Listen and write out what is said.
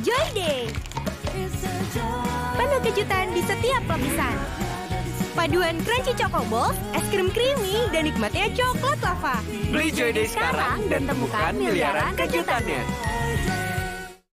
Joy Day. Penuh kejutan di setiap lapisan. Paduan crunchy choco balls, es krim creamy, dan nikmatnya coklat lava. Beli Joy Day sekarang dan temukan miliaran kejutannya.